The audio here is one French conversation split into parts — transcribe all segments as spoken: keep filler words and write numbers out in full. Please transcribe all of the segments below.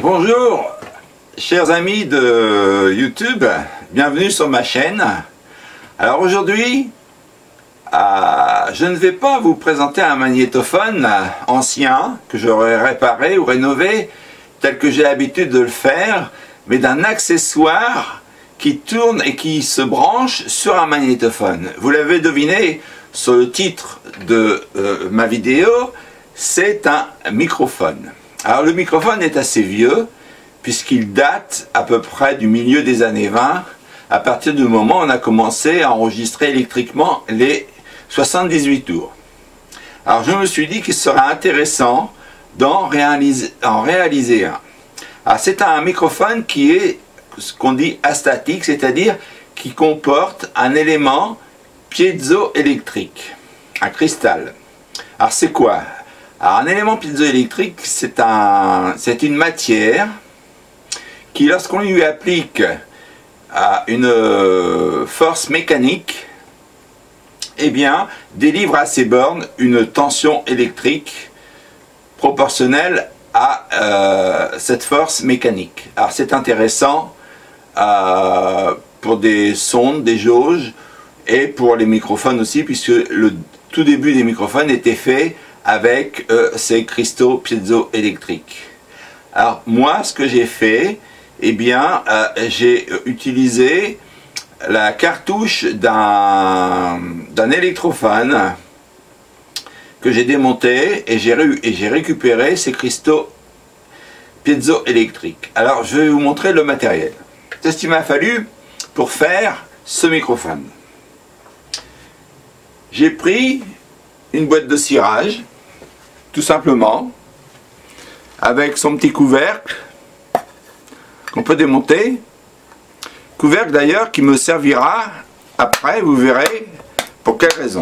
Bonjour, chers amis de YouTube, bienvenue sur ma chaîne. Alors aujourd'hui, euh, je ne vais pas vous présenter un magnétophone ancien que j'aurais réparé ou rénové tel que j'ai l'habitude de le faire, mais d'un accessoire qui tourne et qui se branche sur un magnétophone. Vous l'avez deviné sur le titre de euh, ma vidéo, c'est un microphone. Alors le microphone est assez vieux puisqu'il date à peu près du milieu des années vingt, à partir du moment où on a commencé à enregistrer électriquement les soixante-dix-huit tours. Alors je me suis dit qu'il serait intéressant d'en réaliser, en réaliser un. Alors c'est un microphone qui est ce qu'on dit astatique, c'est-à-dire qui comporte un élément piézoélectrique, un cristal. Alors c'est quoi? Alors un élément piézoélectrique, c'est un, c'est une matière qui, lorsqu'on lui applique à une force mécanique, eh bien, délivre à ses bornes une tension électrique proportionnelle à euh, cette force mécanique. Alors c'est intéressant euh, pour des sondes, des jauges et pour les microphones aussi, puisque le tout début des microphones était fait avec euh, ces cristaux piézoélectriques. Alors moi, ce que j'ai fait, eh bien, euh, j'ai utilisé la cartouche d'un d'un électrophone que j'ai démonté et j'ai et j'ai récupéré ces cristaux piézoélectriques. Alors je vais vous montrer le matériel. C'est ce qu'il m'a fallu pour faire ce microphone. J'ai pris une boîte de cirage, tout simplement, avec son petit couvercle qu'on peut démonter. Couvercle d'ailleurs qui me servira après, vous verrez pour quelle raison.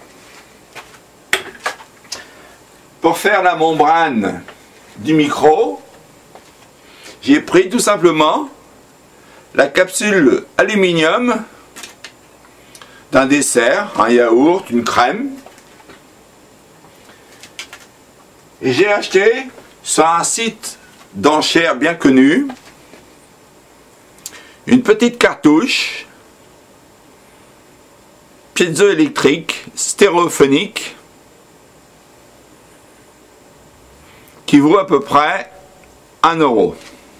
Pour faire la membrane du micro, j'ai pris tout simplement la capsule aluminium d'un dessert, un yaourt, une crème. Et j'ai acheté sur un site d'enchères bien connu une petite cartouche piézoélectrique stéréophonique qui vaut à peu près un euro.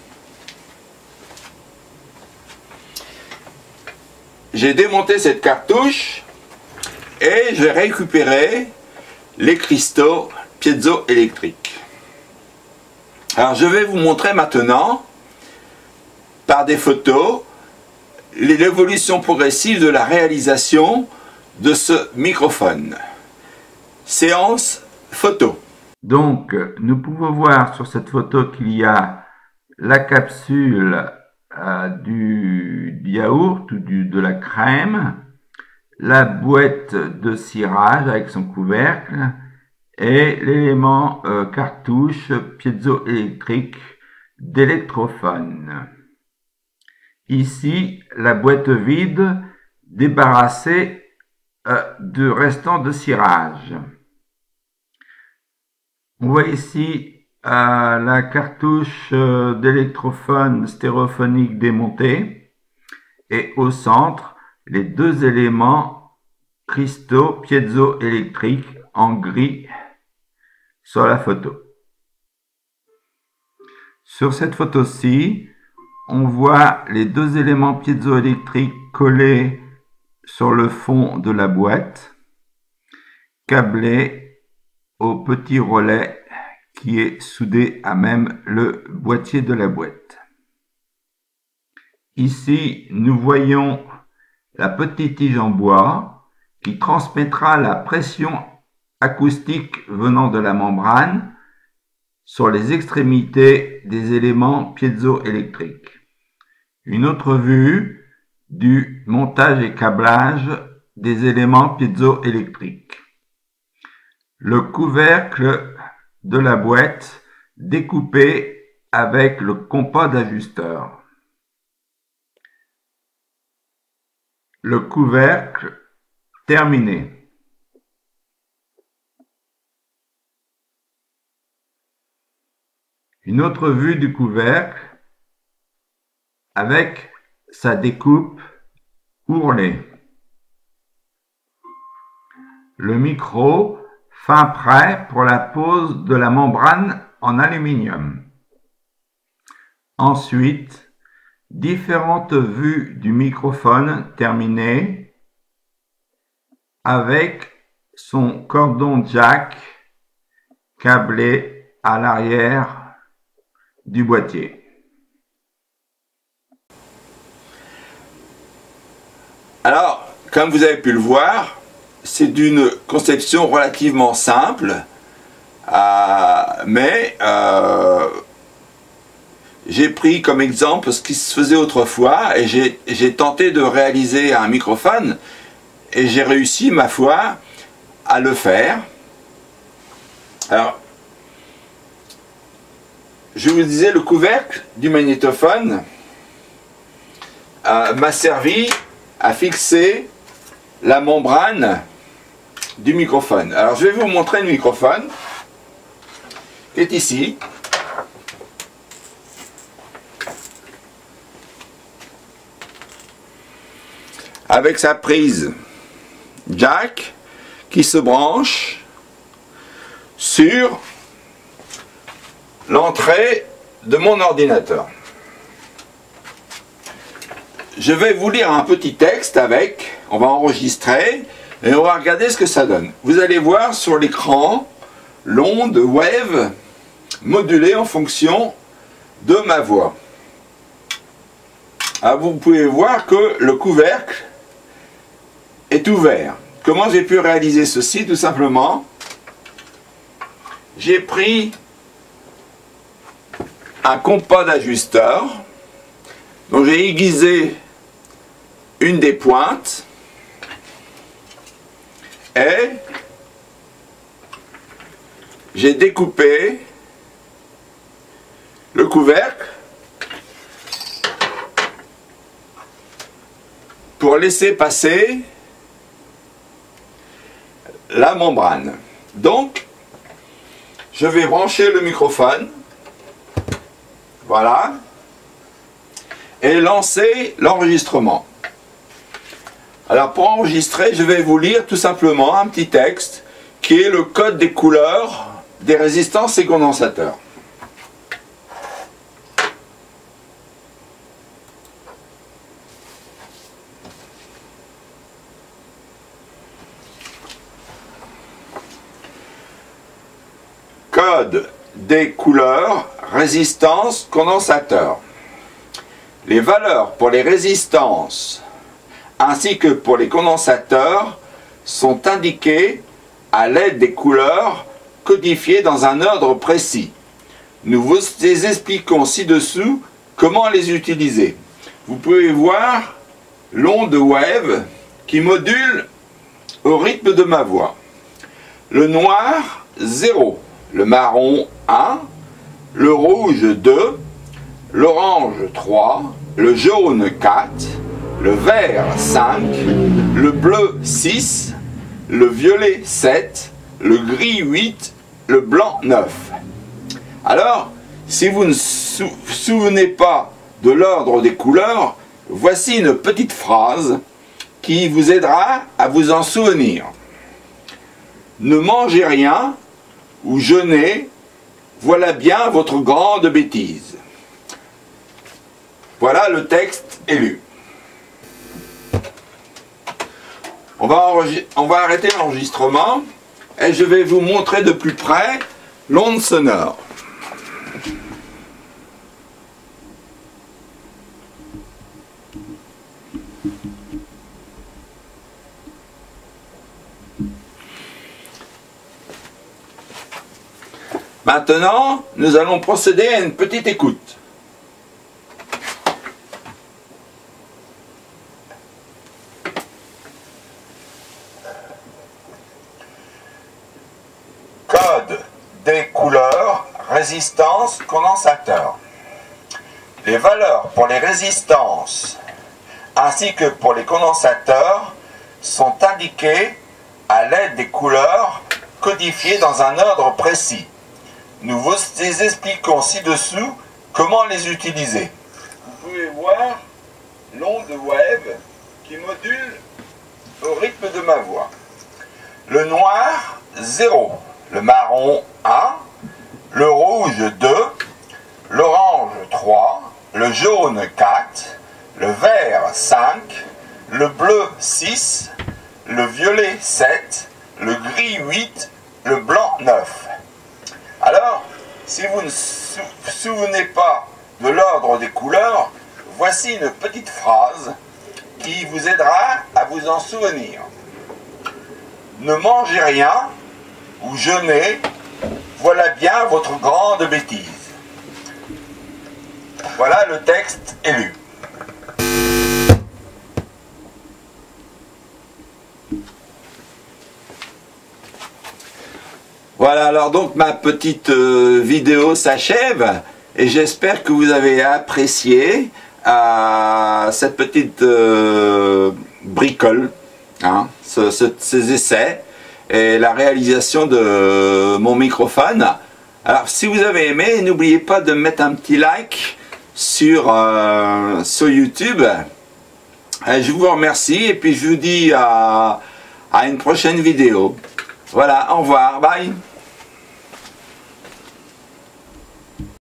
J'ai démonté cette cartouche et j'ai récupéré les cristaux piézoélectriques. Alors je vais vous montrer maintenant par des photos l'évolution progressive de la réalisation de ce microphone. Séance photo. Donc nous pouvons voir sur cette photo qu'il y a la capsule euh, du, du yaourt ou du, de la crème, la boîte de cirage avec son couvercle et l'élément euh, cartouche piézoélectrique d'électrophone. Ici, la boîte vide débarrassée euh, de restants de cirage. On voit ici euh, la cartouche euh, d'électrophone stéréophonique démontée et au centre, les deux éléments cristaux piézoélectriques en gris sur la photo. Sur cette photo-ci, on voit les deux éléments piézoélectriques collés sur le fond de la boîte, câblés au petit relais qui est soudé à même le boîtier de la boîte. Ici, nous voyons la petite tige en bois qui transmettra la pression acoustique venant de la membrane sur les extrémités des éléments piézoélectriques. Une autre vue du montage et câblage des éléments piézoélectriques. Le couvercle de la boîte découpé avec le compas d'ajusteur. Le couvercle terminé. Une autre vue du couvercle avec sa découpe ourlée. Le micro fin prêt pour la pose de la membrane en aluminium. Ensuite, différentes vues du microphone terminées avec son cordon jack câblé à l'arrière du boîtier. Alors, comme vous avez pu le voir, c'est d'une conception relativement simple, euh, mais euh, j'ai pris comme exemple ce qui se faisait autrefois et j'ai tenté de réaliser un microphone et j'ai réussi, ma foi, à le faire. Alors, je vous disais, le couvercle du magnétophone euh, m'a servi à fixer la membrane du microphone. Alors je vais vous montrer le microphone qui est ici. Avec sa prise jack qui se branche sur l'entrée de mon ordinateur. Je vais vous lire un petit texte avec, on va enregistrer et on va regarder ce que ça donne. Vous allez voir sur l'écran l'onde wave modulée en fonction de ma voix. Alors vous pouvez voir que le couvercle est ouvert. Comment j'ai pu réaliser ceci? Tout simplement, j'ai pris un compas d'ajusteur dont j'ai aiguisé une des pointes et j'ai découpé le couvercle pour laisser passer la membrane. Donc, je vais brancher le microphone, voilà, et lancer l'enregistrement. Alors pour enregistrer, je vais vous lire tout simplement un petit texte qui est le code des couleurs des résistances et condensateurs. Code des couleurs, résistance, condensateur. Les valeurs pour les résistances ainsi que pour les condensateurs sont indiquées à l'aide des couleurs codifiées dans un ordre précis. Nous vous expliquons ci-dessous comment les utiliser. Vous pouvez voir l'onde wave qui module au rythme de ma voix. Le noir, zéro. Le marron, un. Le rouge, deux. L'orange, trois. Le jaune, quatre. Le vert, cinq. Le bleu, six. Le violet, sept. Le gris, huit. Le blanc, neuf. Alors, si vous ne vous souvenez pas de l'ordre des couleurs, voici une petite phrase qui vous aidera à vous en souvenir. Ne mangez rien ou jeûnez, voilà bien votre grande bêtise. Voilà le texte est lu. On va, on va arrêter l'enregistrement et je vais vous montrer de plus près l'onde sonore. Maintenant, nous allons procéder à une petite écoute. Code des couleurs, résistance, condensateur. Les valeurs pour les résistances ainsi que pour les condensateurs sont indiquées à l'aide des couleurs codifiées dans un ordre précis. nous vous expliquons ci-dessous comment les utiliser. Vous pouvez voir l'onde wave qui module au rythme de ma voix. Le noir, zéro. Le marron, un. Le rouge, deux. L'orange, trois. Le jaune, quatre. Le vert, cinq. Le bleu, six. Le violet, sept. Le gris, huit. Le blanc, neuf. Alors, si vous ne vous souvenez pas de l'ordre des couleurs, voici une petite phrase qui vous aidera à vous en souvenir. Ne mangez rien ou jeûnez, voilà bien votre grande bêtise. Voilà le texte est lu. Voilà, alors donc ma petite euh, vidéo s'achève et j'espère que vous avez apprécié euh, cette petite euh, bricole, hein, ce, ce, ces essais et la réalisation de mon microphone. Alors si vous avez aimé, n'oubliez pas de mettre un petit like sur, euh, sur YouTube. Et je vous remercie et puis je vous dis à, à une prochaine vidéo. Voilà, au revoir, bye.